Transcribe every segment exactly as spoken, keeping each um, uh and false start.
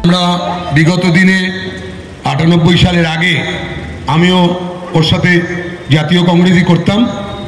আমরা বিগত দিনে আটানব্বই সালের আগে আমিও ওর সাথে জাতীয় কংগ্রেসই করতাম।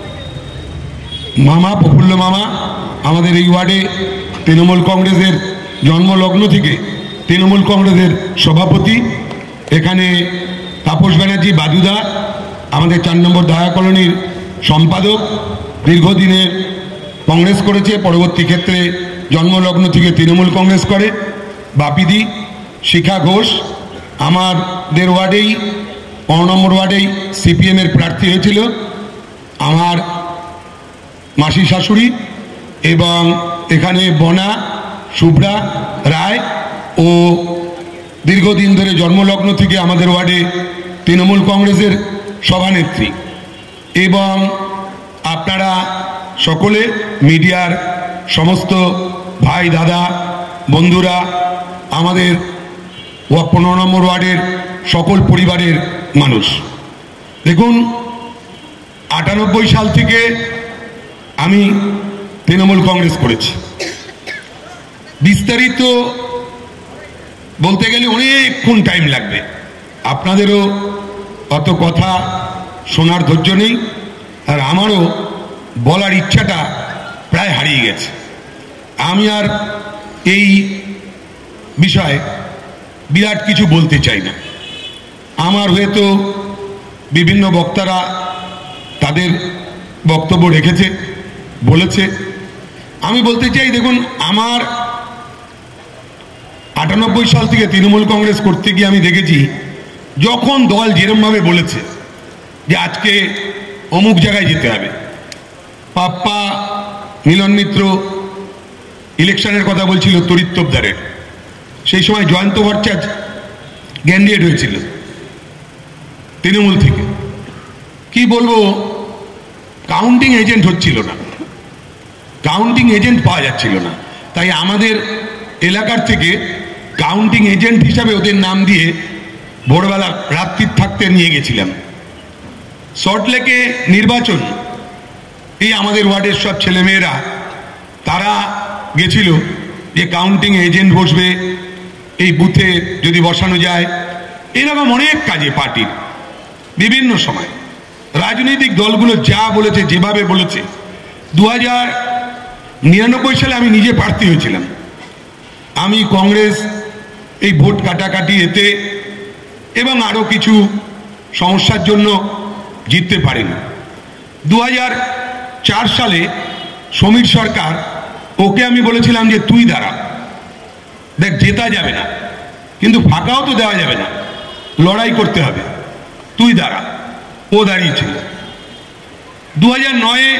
মামা প্রফুল্ল মামা আমাদের এই ওয়ার্ডে তৃণমূল কংগ্রেসের জন্মলগ্ন থেকে তৃণমূল কংগ্রেসের সভাপতি। এখানে তাপস ব্যানার্জি বাদুদা আমাদের চার নম্বর দয়া কলোনির সম্পাদক, দীর্ঘদিনের কংগ্রেস করেছে, পরবর্তী ক্ষেত্রে জন্মলগ্ন থেকে তৃণমূল কংগ্রেস করে। বাপিদি, শিখা ঘোষ আমাদের ওয়ার্ডেই পনেরো নম্বর ওয়ার্ডেই সিপিএমের প্রার্থী হয়েছিল, আমার মাসি শাশুড়ি। এবং এখানে বনা শুভ্রা রায় ও দীর্ঘদিন ধরে জন্মলগ্ন থেকে আমাদের ওয়ার্ডে তৃণমূল কংগ্রেসের সভানেত্রী। এবং আপনারা সকলে মিডিয়ার সমস্ত ভাই দাদা বন্ধুরা, আমাদের পনেরো নম্বর ওয়ার্ডের সকল পরিবারের মানুষ, দেখুন আটানব্বই সাল থেকে আমি তৃণমূল কংগ্রেস করেছি। বিস্তারিত বলতে গেলে অনেকক্ষণ টাইম লাগবে, আপনাদেরও অত কথা শোনার ধৈর্য নেই, আর আমারও বলার ইচ্ছাটা প্রায় হারিয়ে গেছে। আমি আর এই বিষয়ে বিরাট কিছু বলতে চাই না। আমার হয়তো বিভিন্ন বক্তারা তাদের বক্তব্য রেখেছে, বলেছে। আমি বলতে চাই, দেখুন আমার আটানব্বই সাল থেকে তৃণমূল কংগ্রেস করতে গিয়ে আমি দেখেছি, যখন দল যেরমভাবে বলেছে যে আজকে অমুক জায়গায় যেতে হবে, পাপ্পা মিলন মিত্র ইলেকশনের কথা বলছিল তরিত্তবদারের, সেই সময় জয়ন্ত ভট্টাচার্য ক্যান্ডিডেট হয়েছিল তৃণমূল থেকে। কি বলবো, কাউন্টিং এজেন্ট হচ্ছিল না, কাউন্টিং এজেন্ট পাওয়া যাচ্ছিল না। তাই আমাদের এলাকার থেকে কাউন্টিং এজেন্ট হিসাবে ওদের নাম দিয়ে ভোরবেলা রাত্রির থাকতে নিয়ে গেছিলাম। সল্টলেকে নির্বাচন, এই আমাদের ওয়ার্ডের সব ছেলেমেয়েরা তারা গেছিল যে কাউন্টিং এজেন্ট বসবে, এই বুথে যদি বসানো যায়, এরকম অনেক কাজে পার্টির বিভিন্ন সময় রাজনৈতিক দলগুলো যা বলেছে, যেভাবে বলেছে। দু হাজার নিরানব্বই সালে আমি নিজে প্রার্থী হয়েছিলাম। আমি কংগ্রেস এই ভোট কাটাকাটি এতে এবং আরও কিছু সমস্যার জন্য জিততে পারেনি। দু হাজার চার সালে সমীর সরকার, ওকে আমি বলেছিলাম যে তুই দাঁড়া, দেখ জেতা যাবে না কিন্তু ফাঁকাও তো দেওয়া যাবে না, লড়াই করতে হবে, তুই দাঁড়া। ও দাঁড়িয়েছিল। দু হাজার নয়ে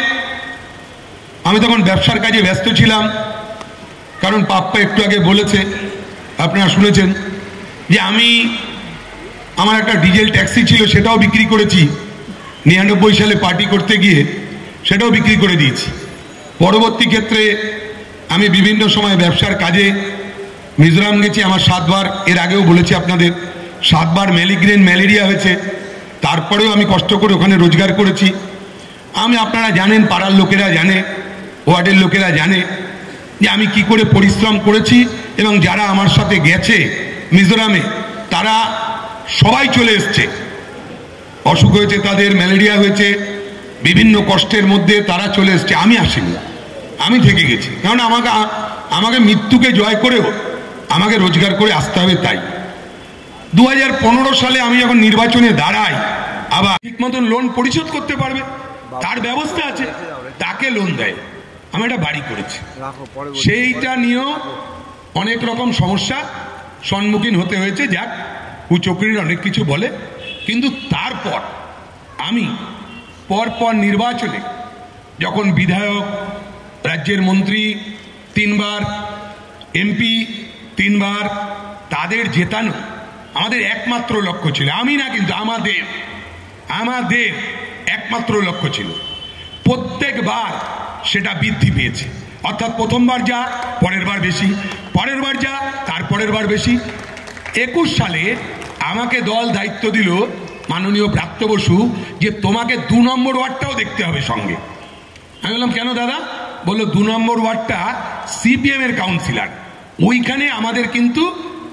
আমি তখন ব্যবসার কাজে ব্যস্ত ছিলাম, কারণ পাপ্পা একটু আগে বলেছে, আপনারা শুনেছেন যে আমি আমার একটা ডিজেল ট্যাক্সি ছিল, সেটাও বিক্রি করেছি। নিরানব্বই সালে পার্টি করতে গিয়ে সেটাও বিক্রি করে দিয়েছি। পরবর্তী ক্ষেত্রে আমি বিভিন্ন সময় ব্যবসার কাজে মিজোরাম গেছি, আমার সাতবার, এর আগেও বলেছি আপনাদের, সাতবার ম্যালিগ্রেন ম্যালেরিয়া হয়েছে, তারপরেও আমি কষ্ট করে ওখানে রোজগার করেছি। আমি, আপনারা জানেন, পাড়ার লোকেরা জানে, ওয়ার্ডের লোকেরা জানে যে আমি কি করে পরিশ্রম করেছি। এবং যারা আমার সাথে গেছে মিজোরামে, তারা সবাই চলে এসছে। অসুখ হয়েছে তাদের, ম্যালেরিয়া হয়েছে, বিভিন্ন কষ্টের মধ্যে তারা চলে এসছে, আমি আসিনি, আমি থেকে গেছি। কারণ আমাকে আমাকে মৃত্যুকে জয় করেও আমাকে রোজগার করে আসতে হবে। তাই দু হাজার পনেরো সালে আমি যখন নির্বাচনে দাঁড়াই, আবার ঠিক মতন লোন পরিশোধ করতে পারবে তার ব্যবস্থা আছে, তাকে লোন দেয়। আমি একটা বাড়ি করেছি, সেইটা নিয়েও অনেক রকম সমস্যা সম্মুখীন হতে হয়েছে। যাক, কুচক্রীর অনেক কিছু বলে, কিন্তু তারপর আমি পরপর নির্বাচনে যখন বিধায়ক, রাজ্যের মন্ত্রী তিনবার, এমপি তিনবার, তাদের জেতানো আমাদের একমাত্র লক্ষ্য ছিল। আমি না, কিন্তু আমাদের আমাদের একমাত্র লক্ষ্য ছিল। প্রত্যেকবার সেটা বৃদ্ধি পেয়েছে, অর্থাৎ প্রথমবার যা, পরের বার বেশি, পরের বার যা, তারপরের বার বেশি। একুশ সালে আমাকে দল দায়িত্ব দিল মাননীয় ব্রাত্য বসু, যে তোমাকে দু নম্বর ওয়ার্ডটাও দেখতে হবে সঙ্গে। আমি বললাম কেন দাদা? বললো দু নম্বর ওয়ার্ডটা সিপিএম এর কাউন্সিলর, ওইখানে আমাদের কিন্তু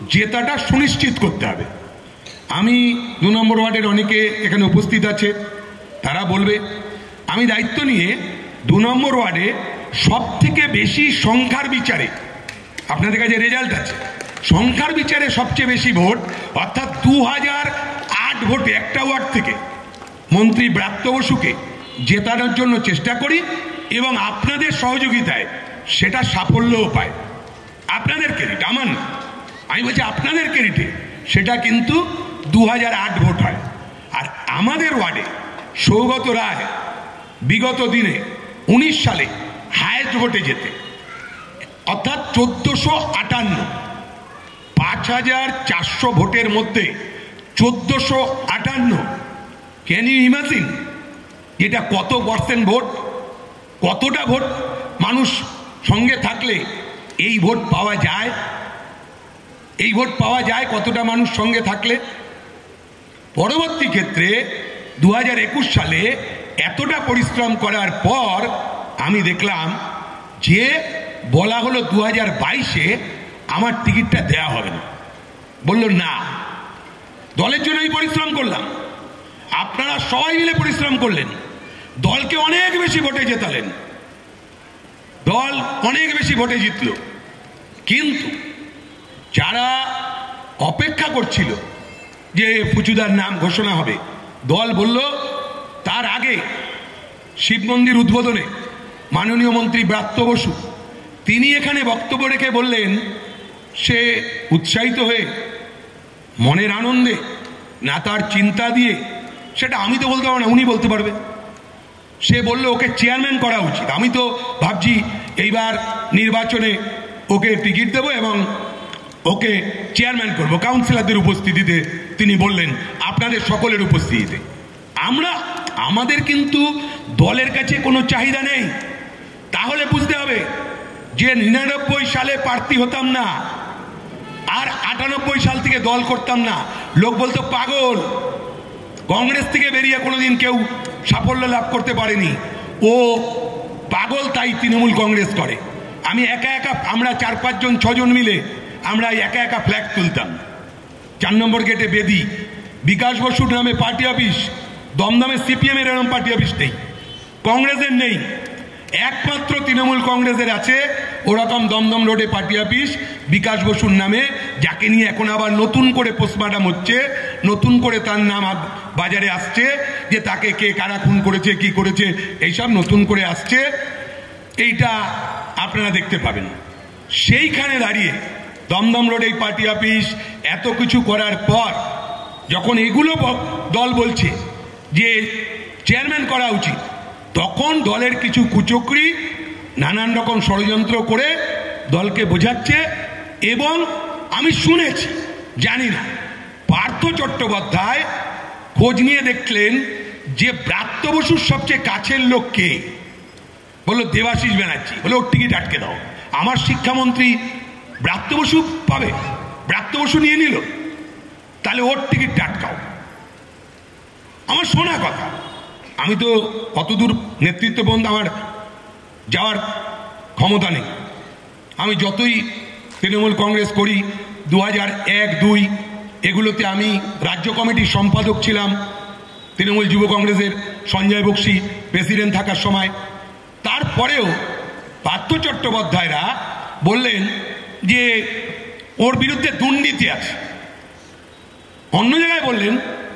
জেতাটা সুনিশ্চিত করতে হবে। আমি দু নম্বর ওয়ার্ডের অনেকে এখানে উপস্থিত আছে, তারা বলবে আমি দায়িত্ব নিয়ে দু নম্বর ওয়ার্ডে সব থেকে বেশি সংখ্যার বিচারে, আপনাদের কাছে রেজাল্ট আছে, সংখ্যার বিচারে সবচেয়ে বেশি ভোট অর্থাৎ দু হাজার আট ভোটে একটা ওয়ার্ড থেকে মন্ত্রী ব্রাত্য বসুকে জেতানোর জন্য চেষ্টা করি এবং আপনাদের সহযোগিতায় সেটা সাফল্যও পায়। আপনাদের ক্রেডিট, আমার না, আমি বলছি আপনাদের ক্রেডিটে সেটা কিন্তু দু হাজার আট ভোট হয়। আর আমাদের ওয়ার্ডে সৌগত রায় বিগত দিনে উনিশ সালে হায়েস্ট ভোটে যেতে, অর্থাৎ চোদ্দশো আটান্ন, পাঁচ হাজার চারশো ভোটের মধ্যে চোদ্দশো আটান্ন, ক্যান ইউ ইমাজিন এটা কত পার্সেন্ট ভোট, কতটা ভোট মানুষ সঙ্গে থাকলে এই ভোট পাওয়া যায়, এই ভোট পাওয়া যায় কতটা মানুষ সঙ্গে থাকলে। পরবর্তী ক্ষেত্রে দু হাজার একুশ সালে এতটা পরিশ্রম করার পর আমি দেখলাম যে বলা হলো দু হাজার বাইশে আমার টিকিটটা দেয়া হবে না। বলল না, দলের জন্য আমি পরিশ্রম করলাম, আপনারা সবাই মিলে পরিশ্রম করলেন, দলকে অনেক বেশি ভোটে জেতালেন, দল অনেক বেশি ভোটে জিতল, কিন্তু যারা অপেক্ষা করছিল যে ফুচুদার নাম ঘোষণা হবে, দল বলল তার আগে শিব মন্দির উদ্বোধনে মাননীয় মন্ত্রী ব্রাত্য বসু তিনি এখানে বক্তব্য রেখে বললেন সে উৎসাহিত হয়ে মনের আনন্দে, না তার চিন্তা দিয়ে, সেটা আমি তো বলতে পারবো না, উনি বলতে পারবে। সে বলল ওকে চেয়ারম্যান করা উচিত। আমি তো ভাবছি এইবার নির্বাচনে ওকে টিকিট দেবো এবং ওকে চেয়ারম্যান করব, কাউন্সিলরদের উপস্থিতিতে তিনি বললেন, আপনাদের সকলের উপস্থিতিতে। আমরা আমাদের কিন্তু দলের কাছে কোনো চাহিদা নেই। তাহলে বুঝতে হবে যে নিরানব্বই সালে প্রার্থী হতাম না আর আটানব্বই সাল থেকে দল করতাম না, লোক বলতো পাগল, কংগ্রেস থেকে বেরিয়ে কোনোদিন কেউ সাফল্য লাভ করতে পারেনি, ও পাগল তাই তৃণমূল কংগ্রেস করে। আমি একা একা, আমরা চার পাঁচজন ছজন মিলে আমরা একা একা ফ্ল্যাগ তুলতাম। চার নম্বর গেটে বেদি, বিকাশ বসুর নামে পার্টি অফিস, দমদমে সিপিএম এর এরকম পার্টি অফিস নেই, কংগ্রেসের নেই, একমাত্র তৃণমূল কংগ্রেসের আছে ওরকম দমদম রোডে পার্টি অফিস বিকাশ বসুর নামে, যাকে নিয়ে এখন আবার নতুন করে পোস্টমর্টম হচ্ছে, নতুন করে তার নাম বাজারে আসছে যে তাকে কে কারা খুন করেছে কি করেছে এইসব নতুন করে আসছে, এইটা আপনারা দেখতে পাবেন। সেইখানে দাঁড়িয়ে দমদম রোডে পার্টি অফিস এত কিছু করার পর যখন এগুলো দল বলছে যে চেয়ারম্যান করা উচিত, তখন দলের কিছু কুচক্রী নানান রকম ষড়যন্ত্র করে দলকে বোঝাচ্ছে। এবং আমি শুনেছি, জানি না, পার্থ চট্টোপাধ্যায় খোঁজ নিয়ে দেখলেন যে ব্রাত্য বসুর সবচেয়ে কাছের লোক কে, বললো দেবাশিস ব্যানার্জি, বলে ওর টিকিট আটকে দাও। আমার শিক্ষামন্ত্রী ব্রাত্য বসু পাবে, ব্রাত্য বসু নিয়ে নিল, তাহলে ওর টিকিটটা আটকাও। আমার শোনা কথা, আমি তো কতদূর নেতৃত্ব পর্যন্ত আমার যাওয়ার ক্ষমতা নেই। আমি যতই তৃণমূল কংগ্রেস করি, দু হাজার এক দুই এগুলোতে আমি রাজ্য কমিটির সম্পাদক ছিলাম, তৃণমূল যুব কংগ্রেসের সঞ্জয় বক্সি প্রেসিডেন্ট থাকার সময়। তারপরেও পার্থ চট্টোপাধ্যায়রা বললেন যে ওর বিরুদ্ধে দুর্নীতি আছে। অন্য জায়গায় বললেন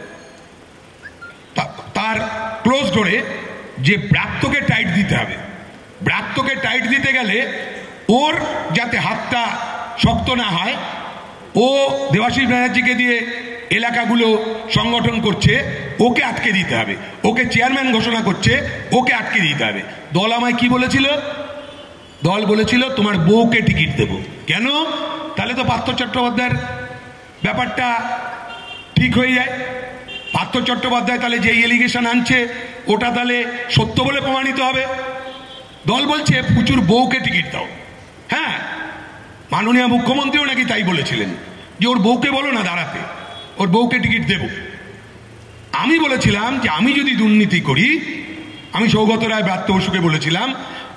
তার ক্লোজ ডোরে যে ব্রাত্যকে টাইট দিতে হবে, ব্রাত্যকে টাইট দিতে গেলে ওর যাতে হাতটা শক্ত না হয়, ও দেবাশিস ব্যানার্জিকে দিয়ে এলাকাগুলো সংগঠন করছে, ওকে আটকে দিতে হবে, ওকে চেয়ারম্যান ঘোষণা করছে, ওকে আটকে দিতে হবে। দল আমায় কি বলেছিল? দল বলেছিল তোমার বউকে টিকিট দেব। কেন? তাহলে তো পার্থ চট্টোপাধ্যায়ের ব্যাপারটা ঠিক হয়ে যায়। পার্থ চট্টোপাধ্যায় তাহলে যে এলিগেশন আনছে ওটা তাহলে সত্য বলে প্রমাণিত হবে। দল বলছে প্রচুর বউকে টিকিট দাও। হ্যাঁ, মাননীয় মুখ্যমন্ত্রীও নাকি তাই বলেছিলেন যে ওর বউকে বলো না দাঁড়াতে, ওর বউকে টিকিট দেব। আমি বলেছিলাম যে আমি যদি দুর্নীতি করি, আমি সৌগত রায় ব্রাত্য বসুকে বলেছিলাম,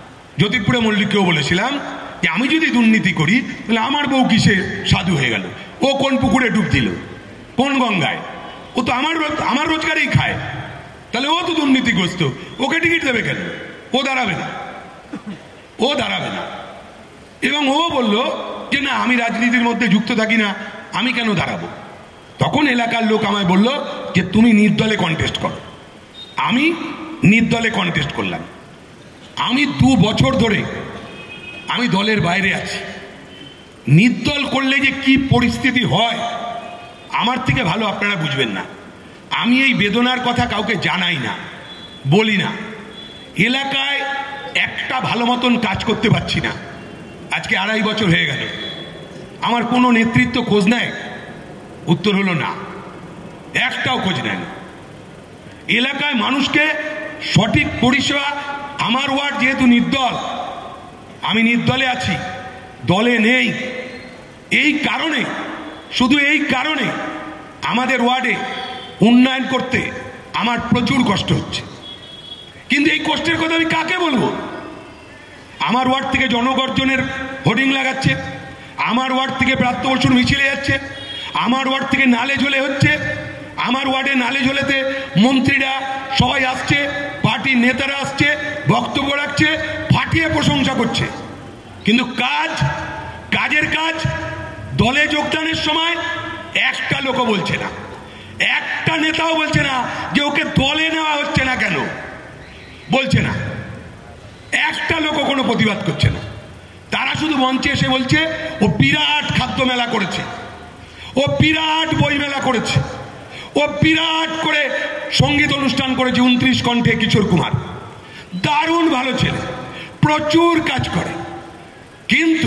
জ্যোতিপুরে মল্লিককেও বলেছিলাম যে আমি যদি দুর্নীতি করি তাহলে আমার বউ কিসে সাধু হয়ে গেল, ও কোন পুকুরে ডুব দিল, কোন গঙ্গায়? ও তো আমার আমার রোজগারেই খায়, তাহলে ও তো দুর্নীতিগ্রস্ত, ওকে টিকিট দেবে কেন? ও দাঁড়াবে না, ও দাঁড়াবে না। এবং ও বলল যে না, আমি রাজনীতির মধ্যে যুক্ত থাকি না, আমি কেন দাঁড়াবো? তখন এলাকার লোক আমায় বলল যে তুমি নির্দলে কন্টেস্ট করো। আমি নির্দলে কন্টেস্ট করলাম। আমি দু বছর ধরে আমি দলের বাইরে আছি। নির্দল করলে যে কি পরিস্থিতি হয় আমার থেকে ভালো আপনারা বুঝবেন না। আমি এই বেদনার কথা কাউকে জানাই না, বলি না। এলাকায় একটা ভালো মতন কাজ করতে পারছি না। আজকে আড়াই বছর হয়ে গেল, আমার কোনো নেতৃত্ব খোঁজ নেয়? উত্তর হলো না, একটাও খোঁজ নেয় না। এলাকায় মানুষকে সঠিক পরিষেবা, আমার ওয়ার্ড যেহেতু নির্দল, আমি নির্দলে আছি, দলে নেই, এই কারণে, শুধু এই কারণে আমাদের ওয়ার্ডে উন্নয়ন করতে আমার প্রচুর কষ্ট হচ্ছে। কিন্তু এই কষ্টের কথা আমি কাকে বলবো? আমার ওয়ার্ড থেকে জনগর্জনের হোর্ডিং লাগাচ্ছে, আমার ওয়ার্ড থেকে প্রাত্যবর্ষণ মিছিলে যাচ্ছে, আমার ওয়ার্ড থেকে নালে ঝোলে হচ্ছে, আমার ওয়ার্ডে নালে ঝোলেতে মন্ত্রীরা সবাই আসছে, পার্টির নেতারা আসছে, বক্তব্য রাখছে, ফাটিয়ে প্রশংসা করছে। কিন্তু কাজ, কাজের কাজ দলে যোগদানের সময় একটা লোকও বলছে না, একটা নেতাও বলছে না যে ওকে দলে নেওয়া হচ্ছে না কেন, বলছে না। একটা লোকও কোনো প্রতিবাদ করছে না। তারা শুধু মঞ্চে এসে বলছে ও বিরাট খাদ্য মেলা করেছে, ও বিরাট বই মেলা করেছে, ও বিরাট করে সঙ্গীত অনুষ্ঠান করেছে উনত্রিশ কণ্ঠে কিশোর কুমার, দারুণ ভালো ছেলে, প্রচুর কাজ করে। কিন্তু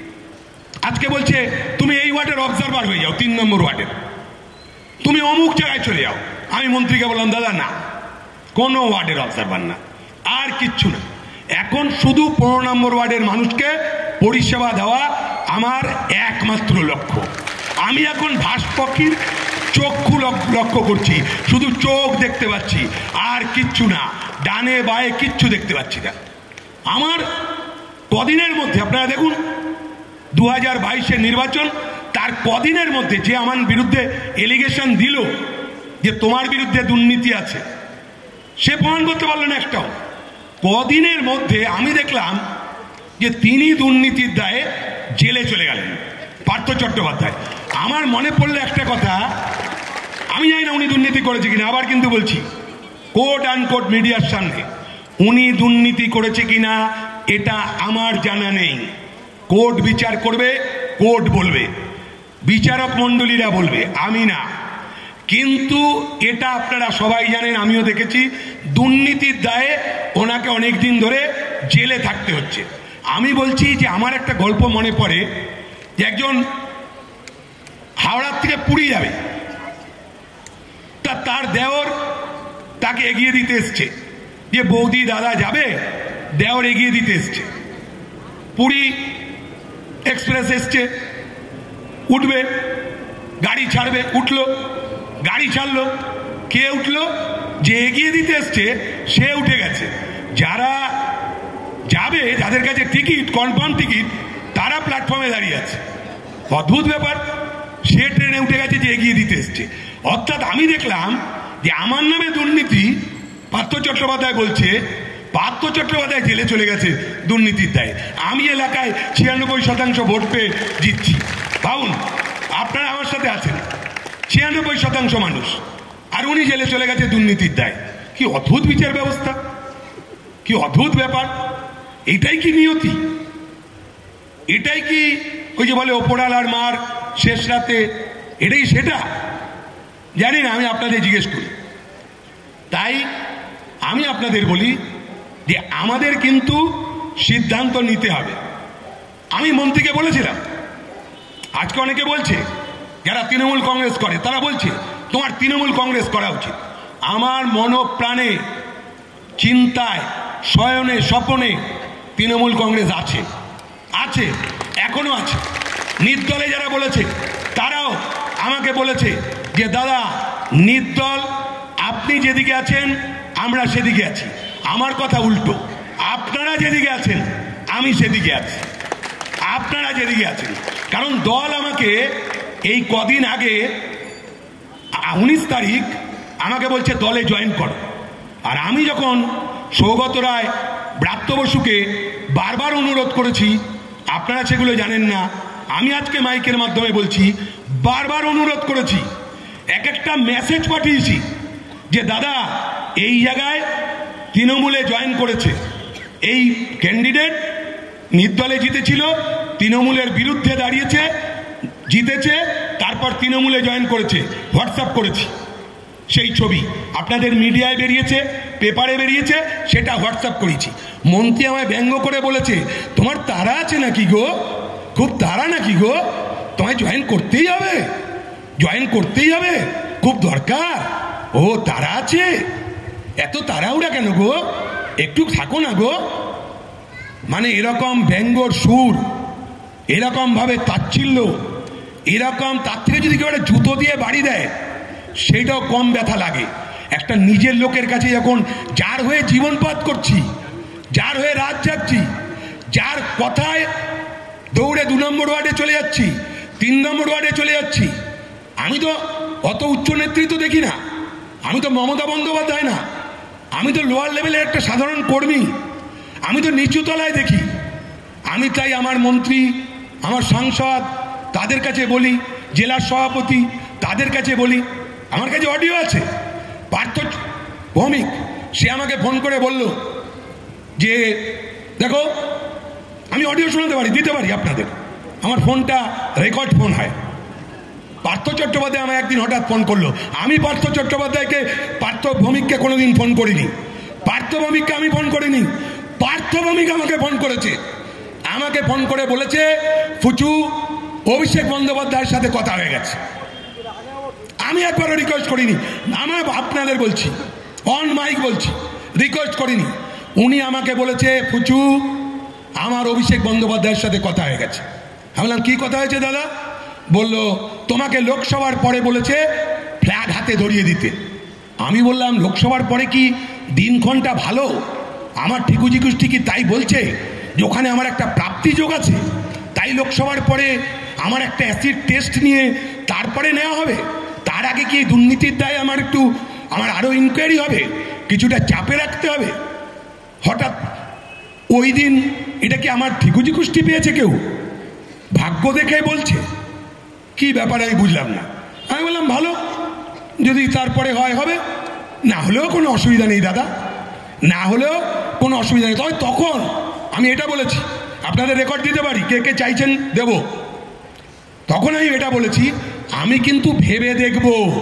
আজকে বলছে তুমি এই ওয়ার্ডের অবজারভার হয়ে যাও, তিন নম্বর ওয়ার্ডের, তুমি অমুক জায়গায় চলে যাও। আমি মন্ত্রীকে বললাম দাদা না, কোনো ওয়ার্ডের অবজারভার না, আর কিচ্ছু না। এখন শুধু পনেরো নম্বর ওয়ার্ডের মানুষকে পরিষেবা দেওয়া আমার একমাত্র লক্ষ্য। আমি এখন ভাস্পক্ষীর চক্ষু লক্ষ্য করছি, শুধু চোখ দেখতে পাচ্ছি, আর কিচ্ছু না, ডানে বায়ে কিচ্ছু দেখতে পাচ্ছি না। আমার কদিনের মধ্যে আপনারা দেখুন, দু হাজার বাইশের নির্বাচন, তার কদিনের মধ্যে যে আমার বিরুদ্ধে এলিগেশন দিল যে তোমার বিরুদ্ধে দুর্নীতি আছে, সে প্রমাণ করতে পারল না একটাও। কদিনের মধ্যে আমি দেখলাম যে তিনি দুর্নীতির দায়ে জেলে চলে গেলেন, পার্থ চট্টোপাধ্যায়। আমার মনে পড়লো একটা কথা, আমি জানি না উনি দুর্নীতি করেছে কিনা, আবার কিন্তু বলছি কোট আনকোট মিডিয়ার সামনে, উনি দুর্নীতি করেছে কিনা এটা আমার জানা নেই। কোর্ট বিচার করবে, কোর্ট বলবে, বিচারক মণ্ডলীরা বলবে, আমি না। কিন্তু এটা আপনারা সবাই জানেন, আমিও দেখেছি, দুর্নীতির দায়ে ওনাকে অনেক দিন ধরে জেলে থাকতে হচ্ছে। আমি বলছি যে আমার একটা গল্প মনে পড়ে যে একজন হাওড়ার থেকে পুরী যাবে, তা তার দেওর তাকে এগিয়ে দিতে এসছে, যে বৌদি দাদা যাবে, দেওর এগিয়ে দিতে এসছে। পুরী এক্সপ্রেস এসছে, উঠবে, গাড়ি ছাড়বে, উঠলো, গাড়ি ছাড়লো, কে উঠলো? যে এগিয়ে দিতে এসছে সে উঠে গেছে। যারা যাবে, যাদের কাছে টিকিট, কনফার্ম টিকিট, তারা প্ল্যাটফর্মে দাঁড়িয়ে আছে। অদ্ভুত ব্যাপার, সে ট্রেনে উঠে গেছে যে এগিয়ে দিতে এসছে। অর্থাৎ আমি দেখলাম যে আমার নামে দুর্নীতি, পার্থ চট্টোপাধ্যায় বলছে পার্থ চট্টোপাধ্যায় জেলে চলে গেছে দুর্নীতির দায়ে, আমি এলাকায় ছিয়ানব্বই শতাংশ ভোট পেয়ে জিতছি। ভাবুন, আপনারা আমার সাথে আছেন, ছিয়ানব্বই শতাংশ মানুষ, আর উনি জেলে চলে গেছে দুর্নীতির দায়। কি অদ্ভুত বিচার ব্যবস্থা, কি অদ্ভুত ব্যাপার। এটাই কি নিয়তি? এটাই কি ওই যে বলে ওপরালার মার শেষ রাতে, এটাই সেটা? জানি না, আমি আপনাদের জিজ্ঞেস করি। তাই আমি আপনাদের বলি যে আমাদের কিন্তু সিদ্ধান্ত নিতে হবে। আমি মন্ত্রীকে বলেছিলাম, আজকে অনেকে বলছে যারা তৃণমূল কংগ্রেস করে, তারা বলছে তোমার তৃণমূল কংগ্রেস করা উচিত। আমার মনপ্রাণে, চিন্তায়, শয়নে, স্বপনে তৃণমূল কংগ্রেস আছে, আছে, এখনো আছে। নির্দলে যারা বলেছে তারাও আমাকে বলেছে যে দাদা, নির্দল আপনি যেদিকে আছেন আমরা সেদিকে আছি। আমার কথা উল্টো, আপনারা যেদিকে আছেন আমি সেদিকে আছি, আপনারা যেদিকে আছেন। কারণ দল আমাকে এই কদিন আগে উনিশ তারিখ আমাকে বলছে দলে জয়েন করো, আর আমি যখন সৌগত রায় ব্রাত্য বসুকে বারবার অনুরোধ করেছি, আপনারা সেগুলো জানেন না, আমি আজকে মাইকের মাধ্যমে বলছি, বারবার অনুরোধ করেছি, এক একটা মেসেজ পাঠিয়েছি যে দাদা এই জায়গায় তৃণমূলে জয়েন করেছে, এই ক্যান্ডিডেট নির্দলে জিতেছিল, তৃণমূলের বিরুদ্ধে দাঁড়িয়েছে, জিতেছে, তারপর তৃণমূলে জয়েন করেছে, হোয়াটসঅ্যাপ করেছি সেই ছবি, আপনাদের মিডিয়ায় বেরিয়েছে, পেপারে বেরিয়েছে, সেটা হোয়াটসঅ্যাপ করেছি। মন্ত্রী আমায় ব্যঙ্গ করে বলেছে, তোমার তাড়া আছে নাকি গো, খুব তাড়া নাকি গো, তোমায় জয়েন করতেই হবে, জয়েন করতেই হবে, খুব দরকার, ও তাড়া আছে, এত তাড়াহুড়া কেন গো, একটু থাকো না গো। মানে এরকম ব্যঙ্গর সুর, এরকম ভাবে তাচ্ছিল্য, এরকম, তার থেকে যদি কেউ একটা জুতো দিয়ে বাড়ি দেয় সেইটাও কম ব্যথা লাগে। একটা নিজের লোকের কাছে যখন, যার হয়ে জীবনপাত করছি, যার হয়ে রাত জাগছি, যার কথায় দৌড়ে দু নম্বর ওয়ার্ডে চলে যাচ্ছি, তিন নম্বর ওয়ার্ডে চলে যাচ্ছি, আমি তো অত উচ্চ নেতৃত্ব দেখি না, আমি তো মমতা বন্দ্যোপাধ্যায় না, আমি তো লোয়ার লেভেলের একটা সাধারণ কর্মী, আমি তো নিচু তলায় দেখি। আমি তাই আমার মন্ত্রী, আমার সাংসদ, তাদের কাছে বলি, জেলার সভাপতি তাদের কাছে বলি, আমার কাছে অডিও আছে, পার্থ ভৌমিক সে আমাকে ফোন করে বলল যে দেখো, আমি অডিও শোনাতে পারি, দিতে পারি আপনাদের, আমার ফোনটা রেকর্ড ফোন হয়। পার্থ চট্টোপাধ্যায় আমায় একদিন হঠাৎ ফোন করলো, আমি পার্থ চট্টোপাধ্যায়কে, পার্থ ভৌমিককে কোনোদিন ফোন করিনি, পার্থ ভৌমিককে আমি ফোন করিনি, পার্থ ভৌমিক আমাকে ফোন করেছে, আমাকে ফোন করে বলেছে ফুচু অভিষেক বন্দ্যোপাধ্যায়ের সাথে কথা হয়ে গেছে। আমি একবারও রিকোয়েস্ট করিনি, আমার আপনাদের বলছি, অন মাইক বলছি, রিকোয়েস্ট করিনি, উনি আমাকে বলেছে ফুচু আমার অভিষেক বন্দ্যোপাধ্যায়ের সাথে কথা হয়ে গেছে। আমি বললাম কি কথা হয়েছে দাদা? বলল তোমাকে লোকসভার পরে বলেছে ফ্ল্যাগ হাতে ধরিয়ে দিতে। আমি বললাম লোকসভার পরে কি দিনক্ষণটা ভালো? আমার ঠিকুজি কুষ্টি কি তাই বলছে যে ওখানে আমার একটা প্রাপ্তি যোগ আছে, তাই লোকসভার পরে আমার একটা অ্যাসিড টেস্ট নিয়ে তারপরে নেওয়া হবে? তার আগে কি দুর্নীতির দায় আমার একটু, আমার আরও ইনকোয়ারি হবে, কিছুটা চাপে রাখতে হবে? হঠাৎ ওই দিন এটা কি আমার ঠিকুজি কুষ্টি পেয়েছে কেউ? ভাগ্য দেখে বলছে কি ব্যাপার আমি বুঝলাম না। আমি বললাম ভালো, যদি তারপরে হয় হবে, না হলেও কোনো অসুবিধা নেই দাদা, না হলেও কোনো অসুবিধা নেই। তবে তখন আমি এটা বলেছি, আপনাদের রেকর্ড দিতে পারি, কে কে চাইছেন দেব, তখন আমি এটা বলেছি আমি কিন্তু ভেবে দেখব,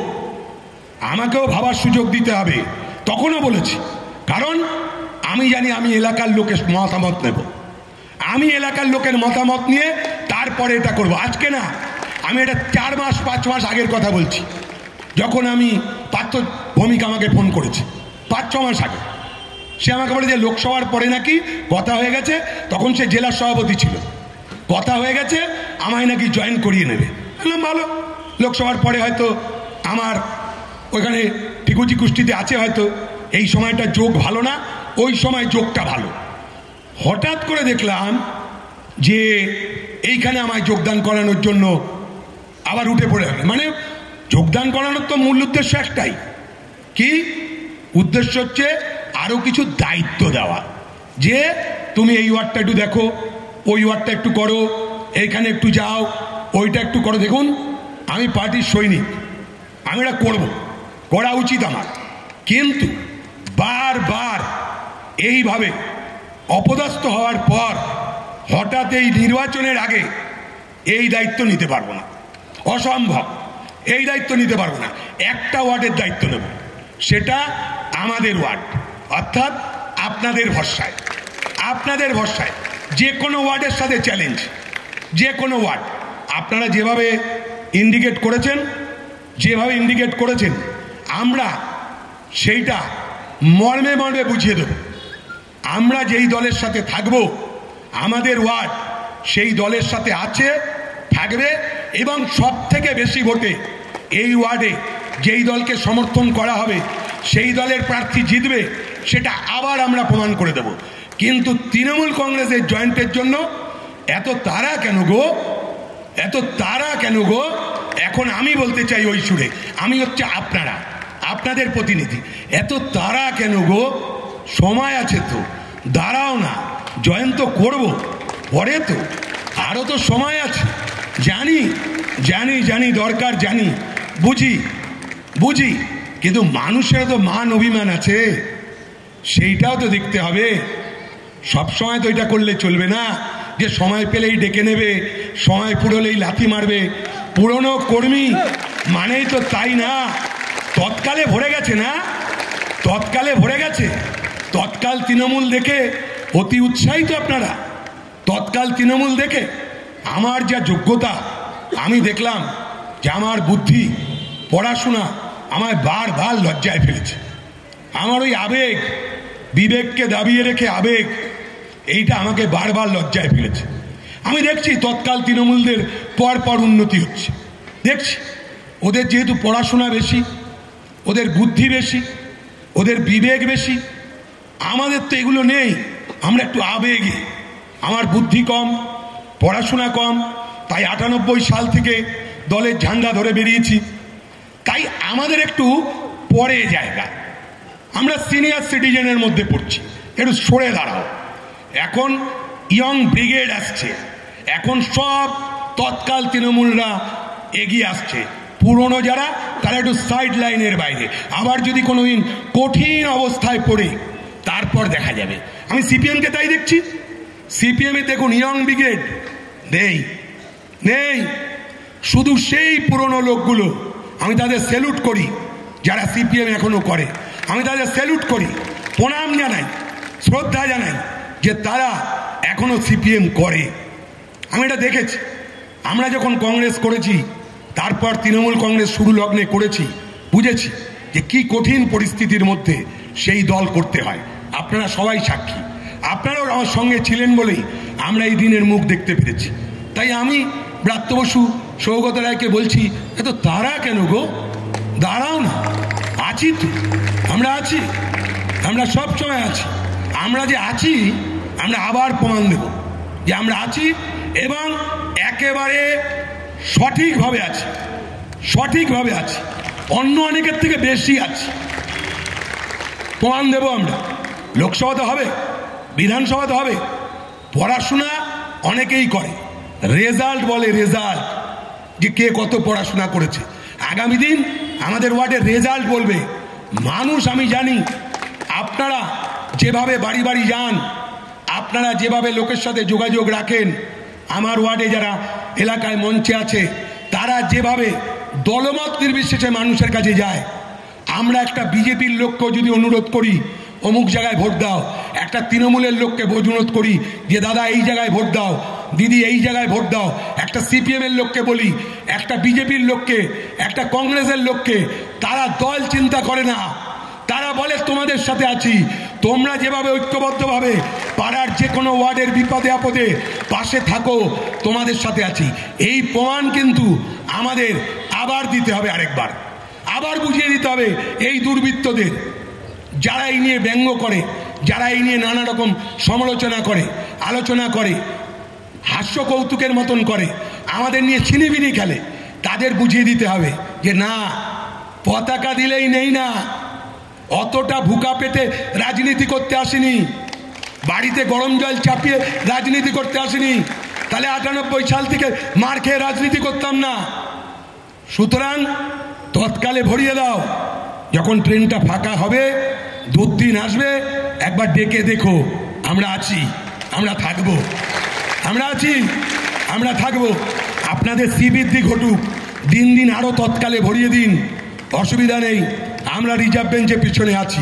আমাকেও ভাবার সুযোগ দিতে হবে, তখনও বলেছি, কারণ আমি জানি আমি এলাকার লোকের মতামত নেব, আমি এলাকার লোকের মতামত নিয়ে তারপরে এটা করব। আজকে না, আমি এটা চার মাস পাঁচ মাস আগের কথা বলছি, যখন আমি পার্থ ভৌমিক আমাকে ফোন করেছে পাঁচ ছ মাস আগে, সে আমাকে বলে যে লোকসভার পরে নাকি কথা হয়ে গেছে, তখন সে জেলার সভাপতি ছিল, কথা হয়ে গেছে আমায় নাকি জয়েন করিয়ে নেবে। বললাম ভালো, লোকসভার পরে হয়তো আমার ওইখানে ঠিকুজি কুষ্টিতে আছে, হয়তো এই সময়টা যোগ ভালো না, ওই সময় যোগটা ভালো। হঠাৎ করে দেখলাম যে এইখানে আমায় যোগদান করানোর জন্য আবার উঠে পড়ে গেল। মানে যোগদান করানোর তো মূল উদ্দেশ্য একটাই, কি উদ্দেশ্য হচ্ছে আরও কিছু দায়িত্ব দেওয়া, যে তুমি এই ওয়ার্ডটা একটু দেখো, ওই ওয়ার্ডটা একটু করো, এইখানে একটু যাও, ওইটা একটু করো। দেখুন আমি পার্টির সৈনিক, আমি এটা করবো, করা উচিত আমার, কিন্তু বারবার এইভাবে অপদস্থ হওয়ার পর হঠাৎ এই নির্বাচনের আগে এই দায়িত্ব নিতে পারবো না, অসম্ভব, এই দায়িত্ব নিতে পারবো না। একটা ওয়ার্ডের দায়িত্ব নেব, সেটা আমাদের ওয়ার্ড, অর্থাৎ আপনাদের ভরসায়, আপনাদের ভরসায় যে কোনো ওয়ার্ডের সাথে চ্যালেঞ্জ, যে কোনো ওয়ার্ড আপনারা যেভাবে ইন্ডিকেট করেছেন, যেভাবে ইন্ডিকেট করেছেন আমরা সেইটা মর্মে মর্মে বুঝিয়ে দেব। আমরা যেই দলের সাথে থাকব, আমাদের ওয়ার্ড সেই দলের সাথে আছে, থাকবে, এবং সব থেকে বেশি ভোটে এই ওয়ার্ডে যেই দলকে সমর্থন করা হবে সেই দলের প্রার্থী জিতবে, সেটা আবার আমরা প্রমাণ করে দেব। কিন্তু তৃণমূল কংগ্রেসের জয়েন্টের জন্য এত তাড়া কেন গো, এত তাড়া কেন গো? এখন আমি বলতে চাই ওই সুরে, আমি হচ্ছে আপনারা, আপনাদের প্রতিনিধি। এত তারা কেন গো? সময় আছে তো, দাঁড়াও না, জয়ন্ত করব পরে তো, আরও তো সময় আছে। জানি জানি জানি দরকার, জানি, বুঝি বুঝি কিন্তু মানুষের তো মান অভিমান আছে, সেইটাও তো দেখতে হবে। সবসময় তো এটা করলে চলবে না যে সময় পেলেই ডেকে নেবে, সময় পুরোলেই লাথি মারবে। পুরনো কর্মী মানেই তো তাই না। তৎকালে ভরে গেছে না, তৎকালে ভরে গেছে। তৎকাল তৃণমূল দেখে অতি উৎসাহিত আপনারা, তৎকাল তৃণমূল দেখে। আমার যা যোগ্যতা আমি দেখলাম যে আমার বুদ্ধি, পড়াশোনা আমায় বারবার লজ্জায় ফেলেছে। আমার ওই আবেগ, বিবেককে দাবিয়ে রেখে আবেগ, এইটা আমাকে বারবার লজ্জায় ফেলেছে। আমি দেখছি তৎকাল তৃণমূলদের পর পর উন্নতি হচ্ছে, দেখছি। ওদের যেহেতু পড়াশোনা বেশি, ওদের বুদ্ধি বেশি, ওদের বিবেক বেশি, আমাদের তো এগুলো নেই। আমরা একটু আবেগে, আমার বুদ্ধি কম, পড়াশোনা কম, তাই আটানব্বই সাল থেকে দলের ঝান্ডা ধরে বেরিয়েছি। তাই আমাদের একটু পরে জায়গা, আমরা সিনিয়র সিটিজেনের মধ্যে পড়ছি, একটু সরে দাঁড়াও। এখন ইয়ং ব্রিগেড আসছে, এখন সব তৎকাল তৃণমূলরা এগিয়ে আসছে। পুরনো যারা তারা একটু সাইড লাইনের বাইরে। আবার যদি কোনোদিন কঠিন অবস্থায় পড়ে তারপর দেখা যাবে। আমি সিপিএমকে তাই দেখছি। সিপিএমে দেখুন ইয়ং ব্রিগেড নেই, নেই, শুধু সেই পুরনো লোকগুলো। আমি তাদের স্যালুট করি, যারা সিপিএম এখনো করে, আমি তাদের স্যালুট করি, প্রণাম জানাই, শ্রদ্ধা জানাই যে তারা এখনো সিপিএম করে। আমি এটা দেখেছি। আমরা যখন কংগ্রেস করেছি, তারপর তৃণমূল কংগ্রেস শুরু লগ্নে করেছি, বুঝেছি যে কি কঠিন পরিস্থিতির মধ্যে সেই দল করতে হয়। আপনারা সবাই সাক্ষী, আপনারাও আমার সঙ্গে ছিলেন বলেই আমরা এই দিনের মুখ দেখতে পেরেছি। তাই আমি ব্রাত্য বসু, সৌগত রায়কে বলছি, এত তারা কেন গো? দাঁড়াও না, আছি তো, আমরা আছি, আমরা সব সময় আছি। আমরা যে আছি, আমরা আবার প্রমাণ দেব যে আমরা আছি এবং একেবারে সঠিকভাবে আছি, সঠিকভাবে আছি, অন্য অনেকের থেকে বেশি আছি। প্রমাণ দেব আমরা। লোকসভাতে হবে, বিধানসভাতে হবে। পড়াশোনা অনেকেই করে, রেজাল্ট বলে, রেজাল্ট যে কে কত পড়াশোনা করেছে। আগামী দিন আমাদের ওয়ার্ডের রেজাল্ট বলবে মানুষ। আমি জানি আপনারা যেভাবে বাড়ি বাড়ি যান, আপনারা যেভাবে লোকের সাথে যোগাযোগ রাখেন, আমার ওয়ার্ডে যারা এলাকায় মঞ্চে আছে তারা যেভাবে দলমত নির্বিশেষে মানুষের কাছে যায়। আমরা একটা বিজেপির লোককেও যদি অনুরোধ করি অমুক জায়গায় ভোট দাও, একটা তৃণমূলের লোককে অনুরোধ করি যে দাদা এই জায়গায় ভোট দাও, দিদি এই জায়গায় ভোট দাও, একটা সিপিএমের লোককে বলি, একটা বিজেপির লোককে, একটা কংগ্রেসের লোককে, তারা দল চিন্তা করে না। তারা বলে তোমাদের সাথে আছি। তোমরা যেভাবে ঐক্যবদ্ধভাবে পাড়ার যে কোনো ওয়ার্ডের বিপদে আপদে পাশে থাকো, তোমাদের সাথে আছি। এই প্রমাণ কিন্তু আমাদের আবার দিতে হবে, আরেকবার আবার বুঝিয়ে দিতে হবে এই দুর্বৃত্তদের, যারা এই নিয়ে ব্যঙ্গ করে, যারা এই নিয়ে নানা রকম সমালোচনা করে, আলোচনা করে, হাস্য কৌতুকের মতন করে, আমাদের নিয়ে ছিনিবিনি খেলে, তাদের বুঝিয়ে দিতে হবে যে না, পতাকা দিলেই নেই না, অতটা ভুকা পেটে রাজনীতি করতে আসেনি, বাড়িতে গরম জল চাপিয়ে রাজনীতি করতে আসেনি। তাহলে আটানব্বই সাল থেকে মার খেয়ে রাজনীতি করতাম না। সুতরাং তৎকালে ভরিয়ে দাও। যখন ট্রেনটা ফাঁকা হবে, দুদিন আসবে, একবার ডেকে দেখো আমরা আছি, আমরা থাকবো, আমরা আছি, আমরা থাকবো। আপনাদের শ্রীবৃদ্ধি ঘটুক, দিন দিন আরো তৎকালে ভরিয়ে দিন, অসুবিধা নেই। আমরা রিজার্ভ বেঞ্চের পিছনে আছি,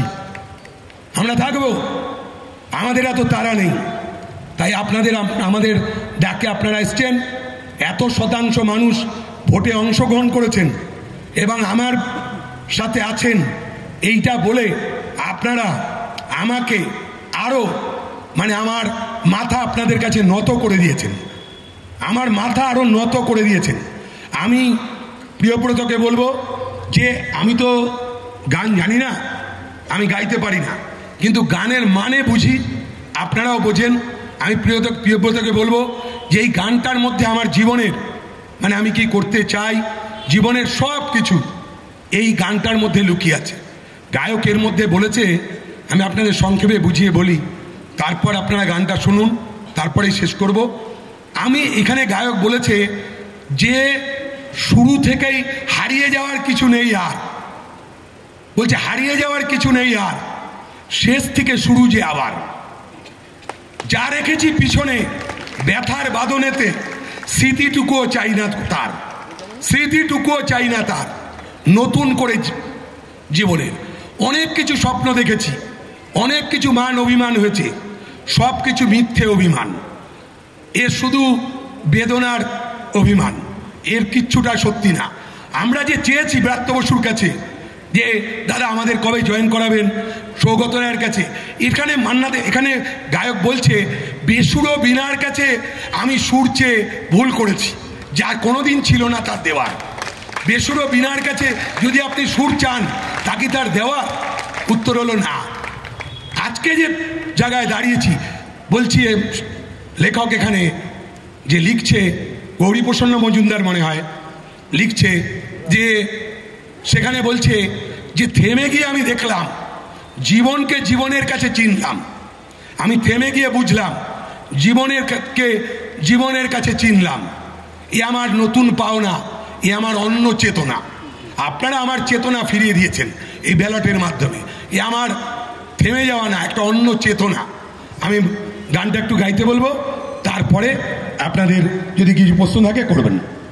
আমরা থাকবো, আমাদের এত তাড়া নেই। তাই আপনাদের আমাদের ডাকে আপনারা এসছেন, এত শতাংশ মানুষ ভোটে অংশগ্রহণ করেছেন এবং আমার সাথে আছেন, এইটা বলে আপনারা আমাকে আরো মানে আমার মাথা আপনাদের কাছে নত করে দিয়েছেন, আমার মাথা আরো নত করে দিয়েছেন। আমি প্রিয়ব্রতকে বলবো যে আমি তো গান জানি না, আমি গাইতে পারি না, কিন্তু গানের মানে বুঝি, আপনারাও বোঝেন। আমি প্রিয়ত প্রিয়ব্রতকে বলবো যে এই গানটার মধ্যে আমার জীবনের মানে আমি কি করতে চাই, জীবনের সব কিছু এই গানটার মধ্যে লুকিয়ে আছে। গায়কের মধ্যে বলেছে, আমি আপনাদের সংক্ষেপে বুঝিয়ে বলি, তারপর আপনারা গানটা শুনুন, তারপরেই শেষ করব। আমি এখানে গায়ক বলেছে যে শুরু থেকেই হারিয়ে যাওয়ার কিছু নেই, আর বলছে হারিয়ে যাওয়ার কিছু নেই, আর শেষ থেকে শুরু যে আবার, যা রেখেছি পিছনে ব্যথার বাদনেতে, স্মৃতিটুকুও চাই না তার, স্মৃতিটুকুও চাই না তার, নতুন করে জীবনের অনেক কিছু স্বপ্ন দেখেছি, অনেক কিছু মান অভিমান হয়েছে, সব কিছু মিথ্যে অভিমান, এ শুধু বেদনার অভিমান, এর কিচ্ছুটা সত্যি না। আমরা যে চেয়েছি ব্রাত্য বসুর কাছে যে দাদা আমাদের কবে জয়েন করাবেন, সৌগত রায়ের কাছে, এখানে মান্নাতে এখানে গায়ক বলছে বেসুরো বিনার কাছে আমি সুর চেয়ে ভুল করেছি, যা কোনোদিন ছিল না তার দেওয়ার। বেসুরো বিনার কাছে যদি আপনি সুর চান তা কি তার দেওয়া? উত্তর হলো না। আজকে যে জায়গায় দাঁড়িয়েছি, বলছি লেখক এখানে যে লিখছে, গৌরীপ্রসন্ন মজুমদার মনে হয় লিখছে, যে সেখানে বলছে যে থেমে গিয়ে আমি দেখলাম জীবনকে জীবনের কাছে চিনলাম, আমি থেমে গিয়ে বুঝলাম জীবনের কে জীবনের কাছে চিনলাম, এ আমার নতুন পাওনা, এ আমার অন্য চেতনা। আপনারা আমার চেতনা ফিরিয়ে দিয়েছেন এই ব্যালটের মাধ্যমে, এ আমার থেমে যাওয়া না, একটা অন্য চেতনা। আমি গানটা একটু গাইতে বলবো, তারপরে আপনাদের যদি কিছু প্রশ্ন থাকে করবেন।